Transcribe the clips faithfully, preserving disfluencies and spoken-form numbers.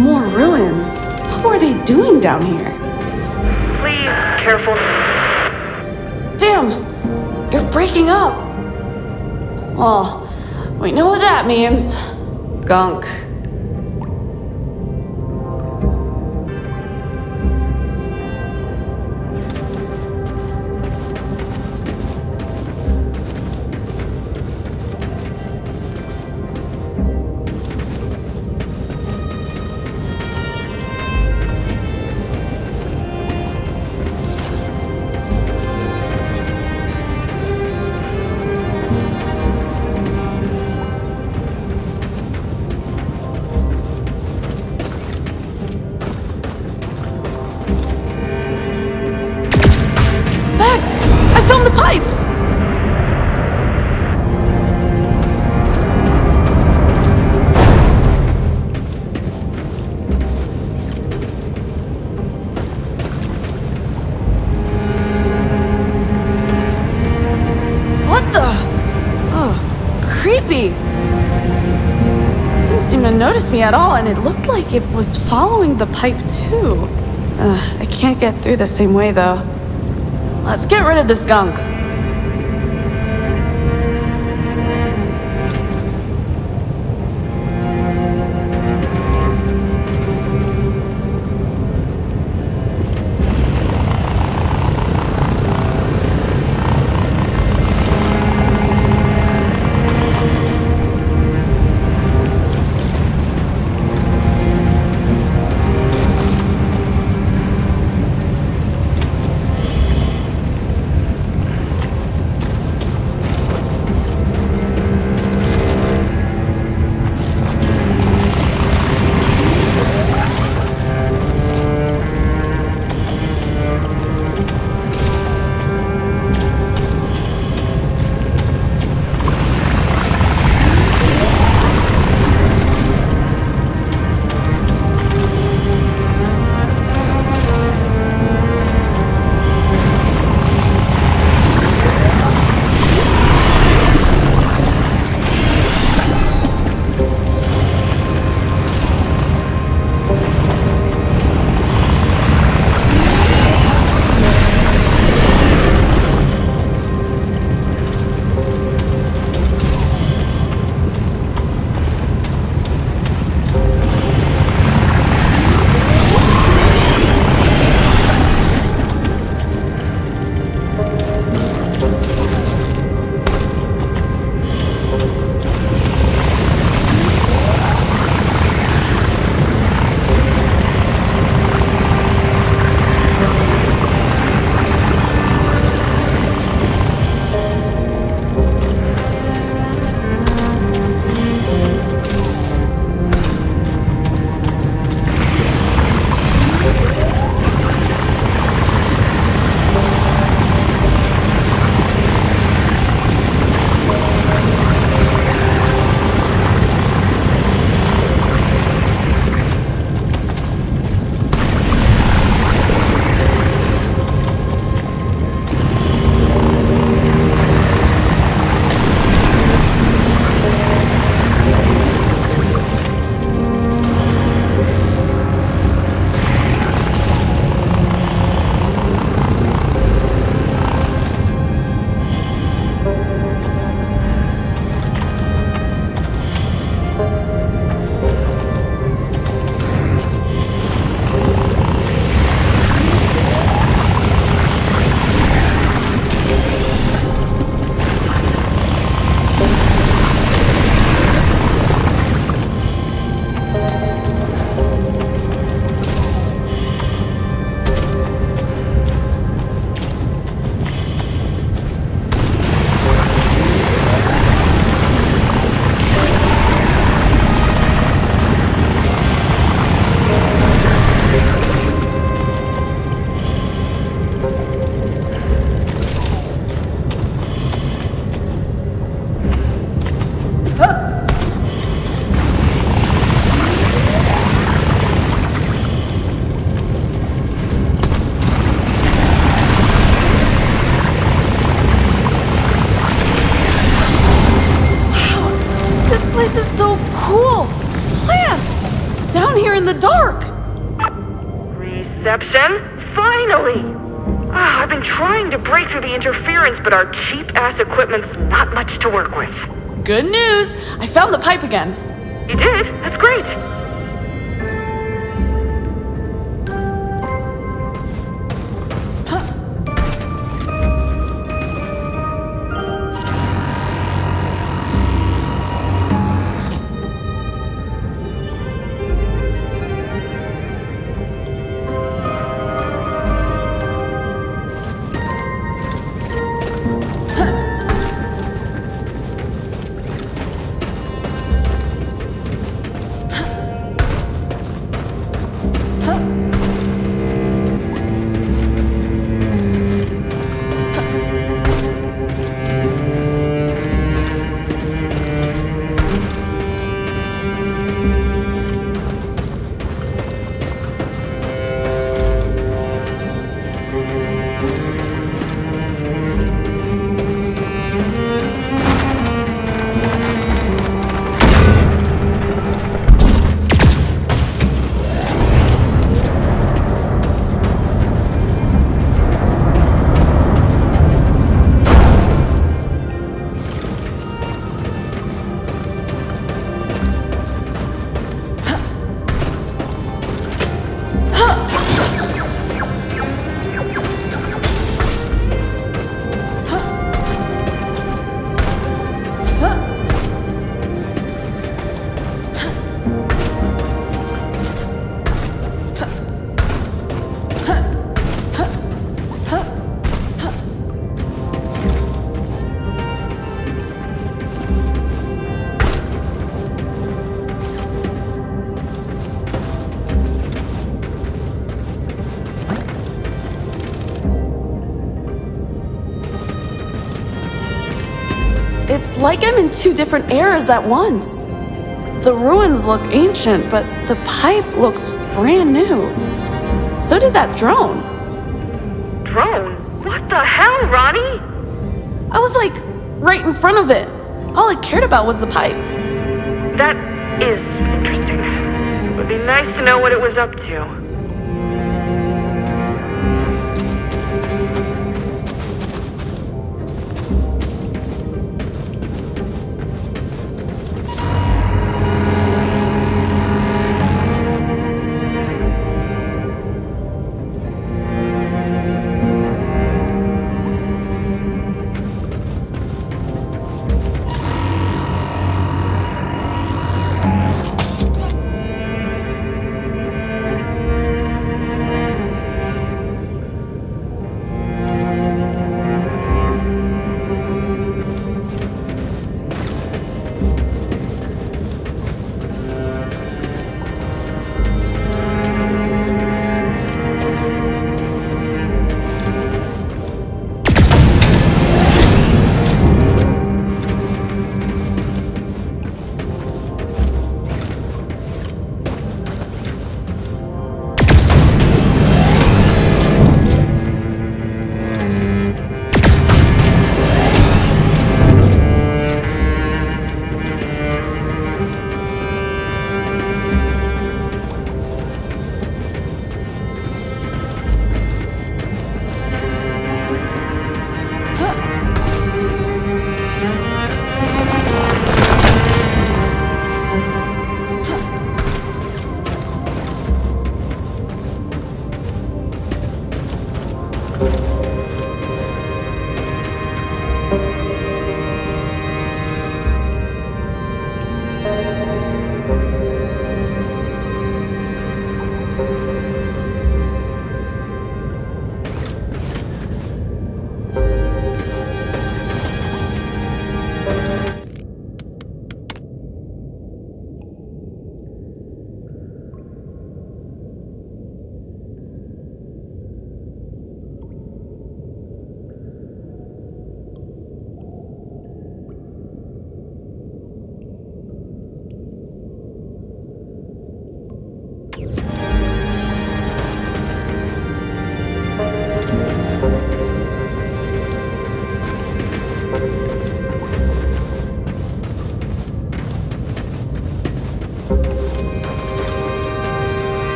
More ruins? What were they doing down here? Please, careful. Damn! You're breaking up! Well, we know what that means. Gunk. Noticed me at all, and it looked like it was following the pipe too. Uh, I can't get through the same way though. Let's get rid of this gunk. the dark! Reception? Finally! Ah, I've been trying to break through the interference, but our cheap-ass equipment's not much to work with. Good news! I found the pipe again. You did? That's great! It's like I'm in two different eras at once. The ruins look ancient, but the pipe looks brand new. So did that drone. Drone? What the hell, Rani? I was like right in front of it. All I cared about was the pipe. That is interesting. It would be nice to know what it was up to.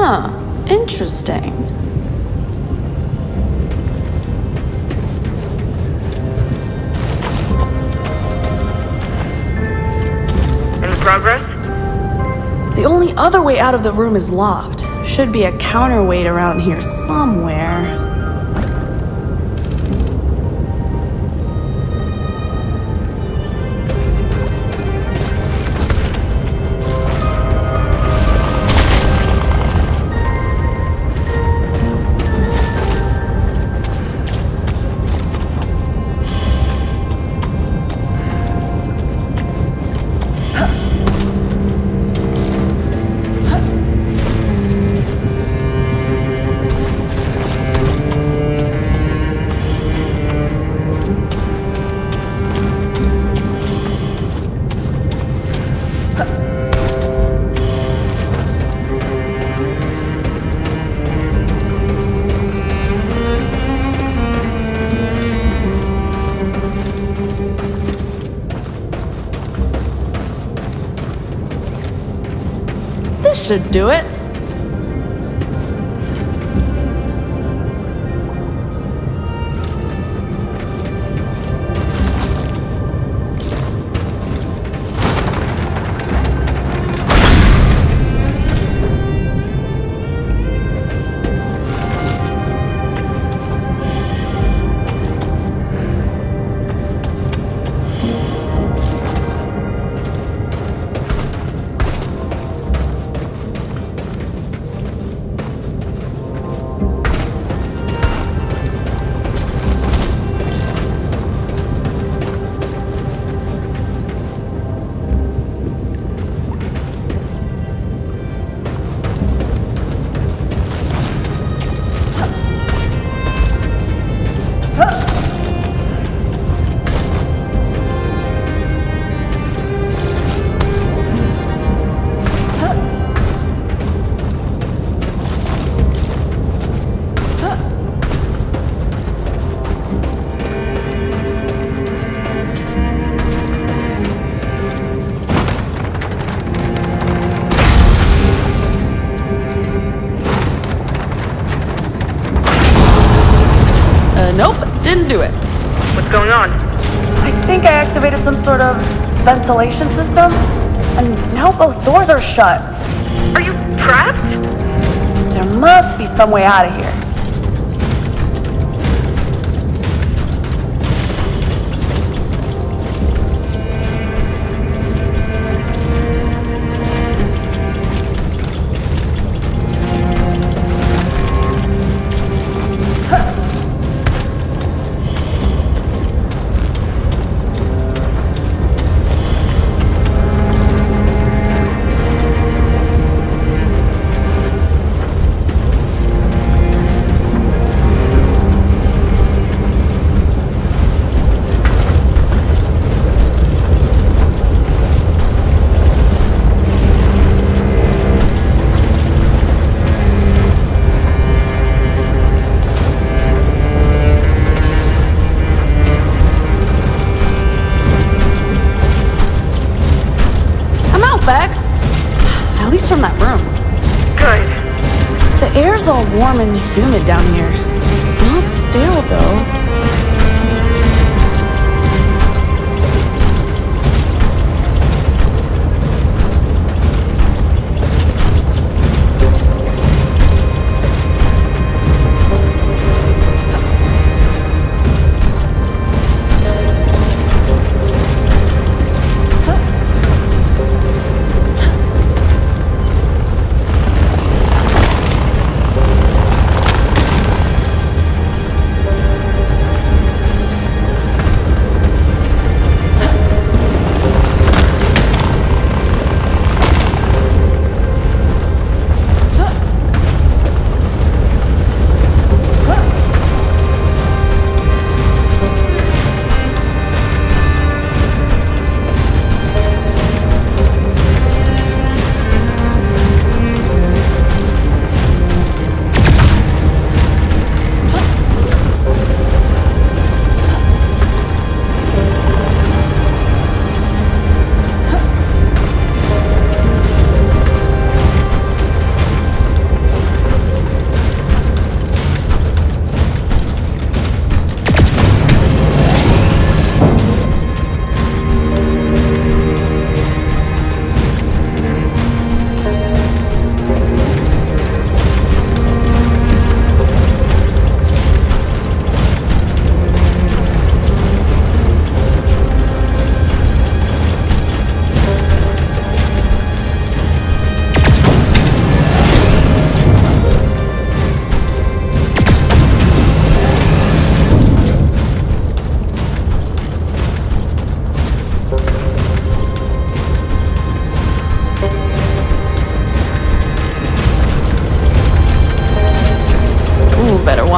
Huh, interesting. Any progress? The only other way out of the room is locked. Should be a counterweight around here somewhere. Should do it. Didn't do it. What's going on? I think I activated some sort of ventilation system, and now both doors are shut. Are you trapped? There must be some way out of here. At least from that room. Good. The air's all warm and humid down here. Not stale, though.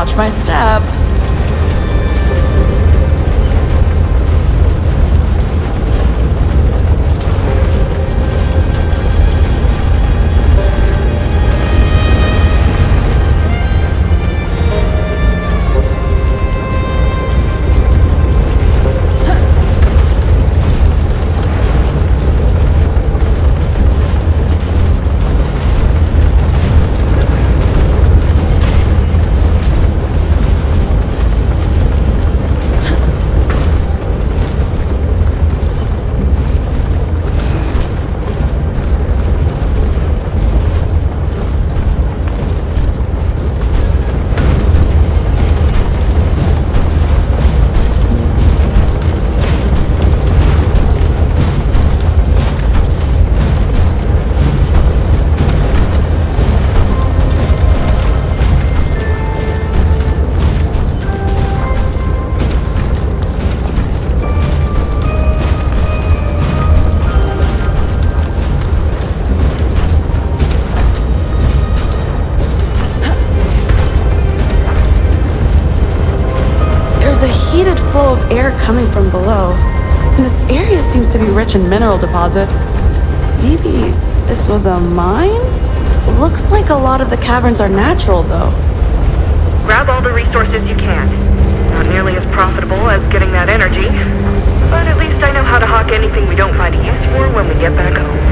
watch my step. Flow of air coming from below, and this area seems to be rich in mineral deposits. Maybe this was a mine? Looks like a lot of the caverns are natural, though. Grab all the resources you can. Not nearly as profitable as getting that energy, but at least I know how to hawk anything we don't find a use for when we get back home.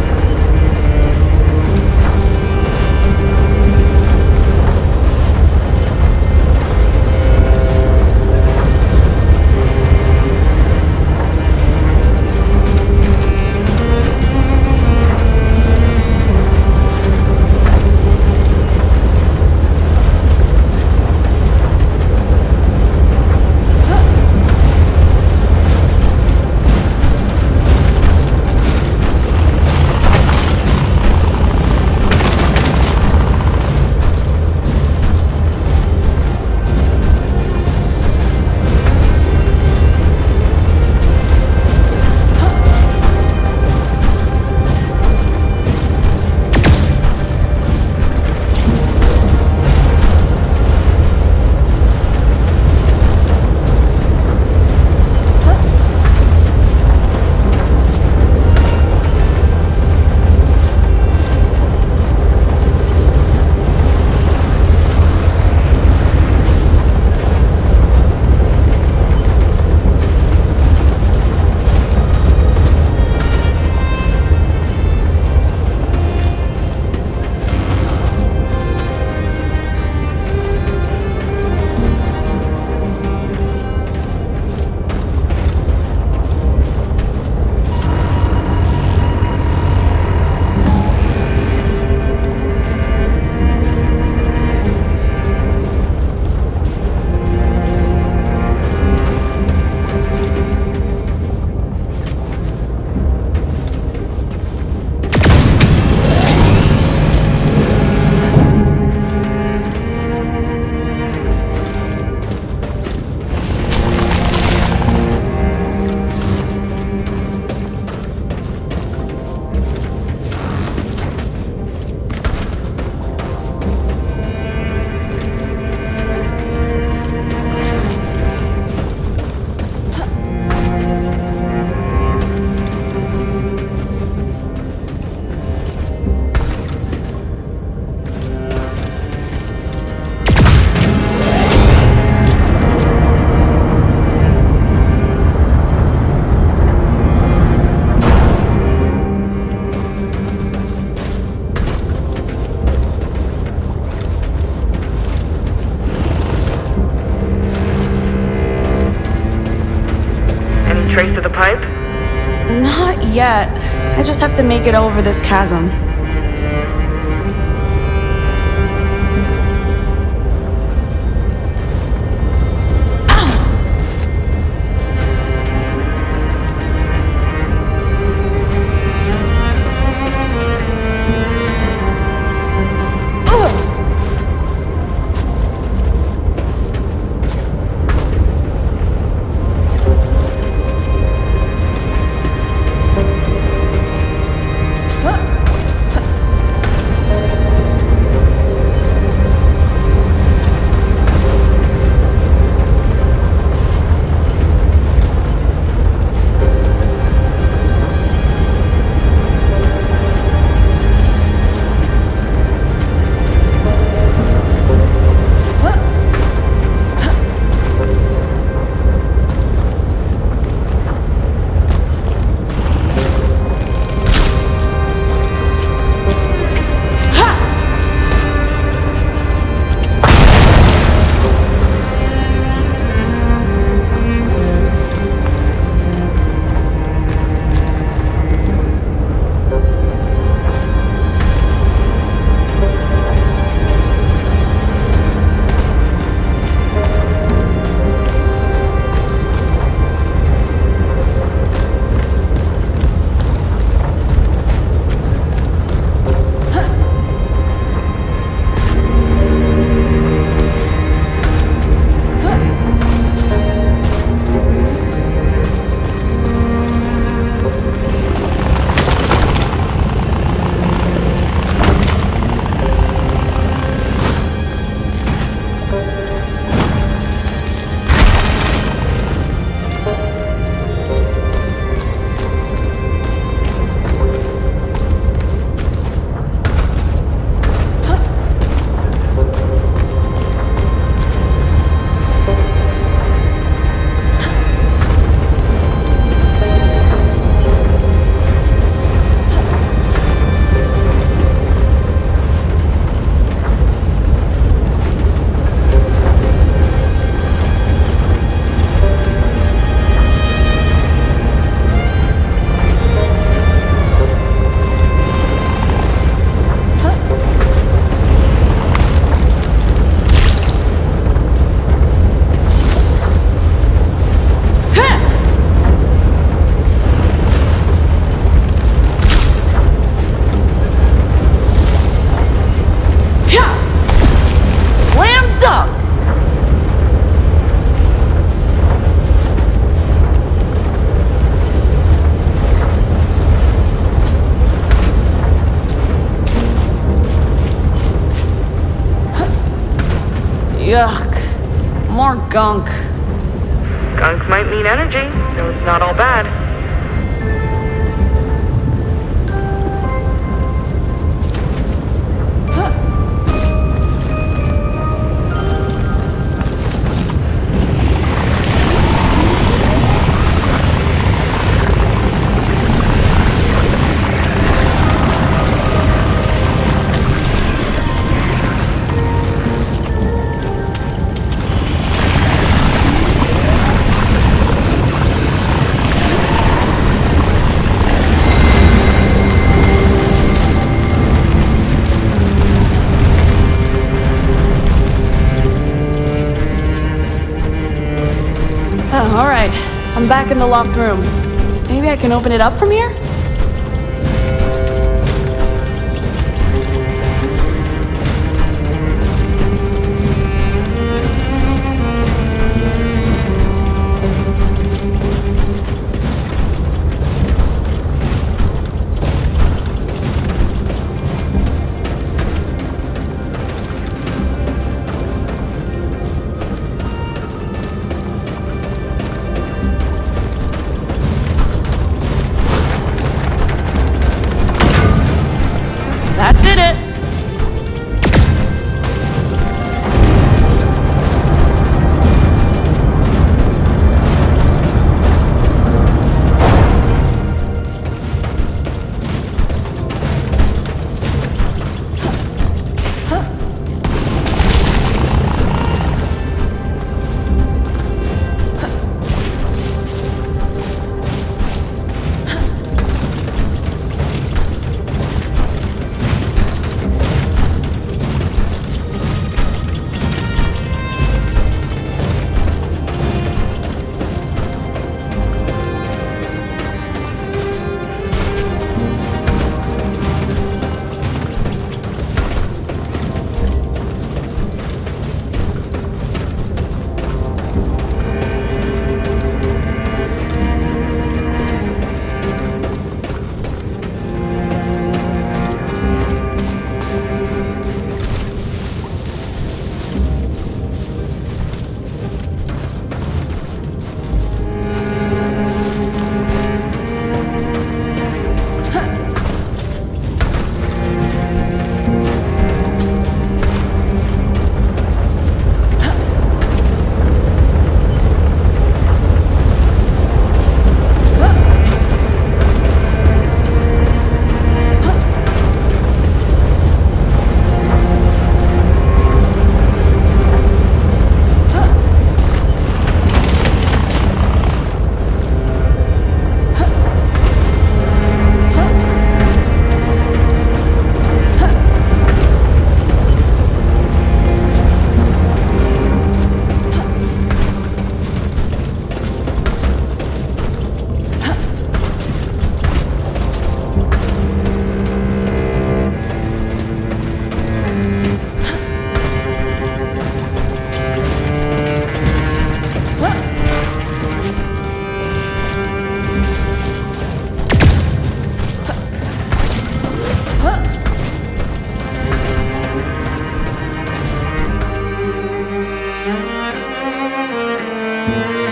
Trace of the pipe? Not yet. I just have to make it over this chasm. Yuck. More gunk. Gunk might mean energy, so it's not all bad. Oh, all right. I'm back in the locked room. Maybe I can open it up from here? That did it! Thank you.